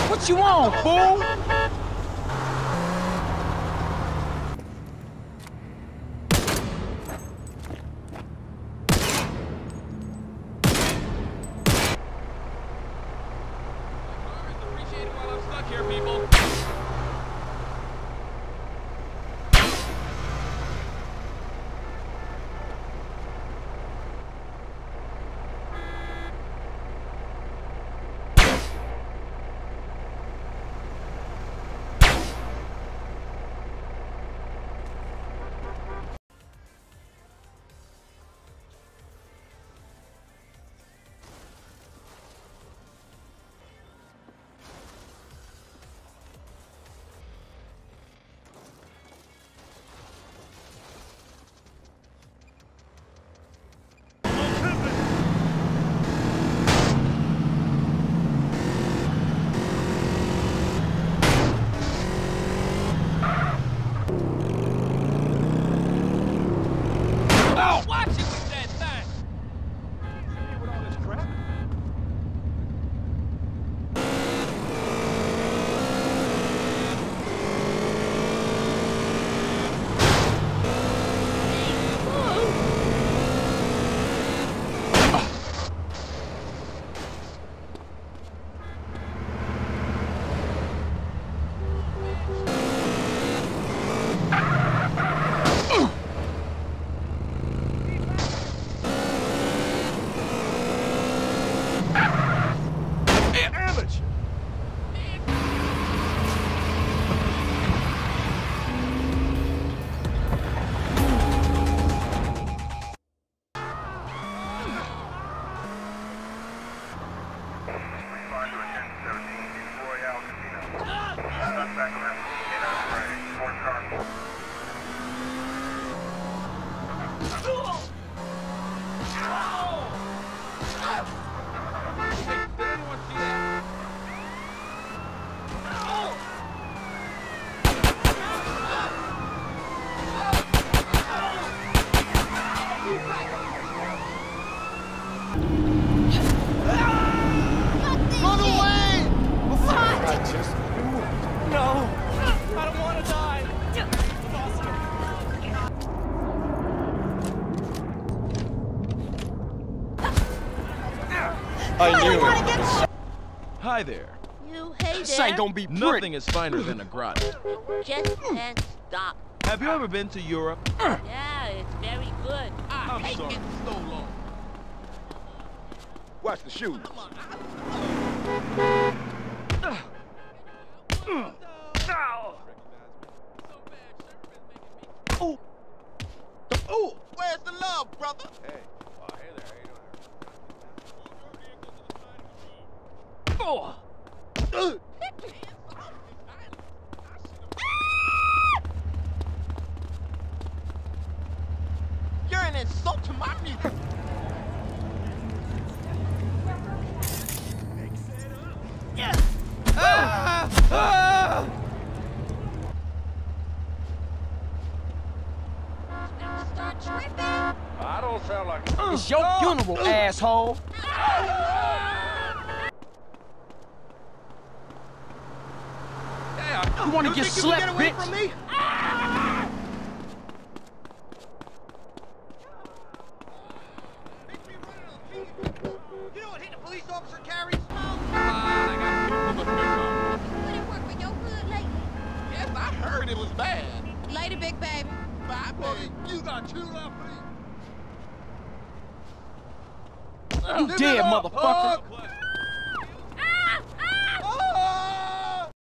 What you want, fool? I knew it. Hi there. You hey This there. ain't gonna be pretty. Nothing is finer than a grotto. Just can't stop. Have you ever been to Europe? Yeah, it's very good. I'm sorry. So long. Watch the shoes. Oh, where's the love, brother? Hey. Hey there. How you doing? You're an insult to my music. Yeah. Start tripping. I don't sound like It's your funeral, asshole. You wanna get slept, bitch? from me? You know what hitting a police officer carries? Put it work for your good lately. Yes, I heard it was bad. Later, big baby. Bye, baby. You got two left feet. You dead, motherfucker.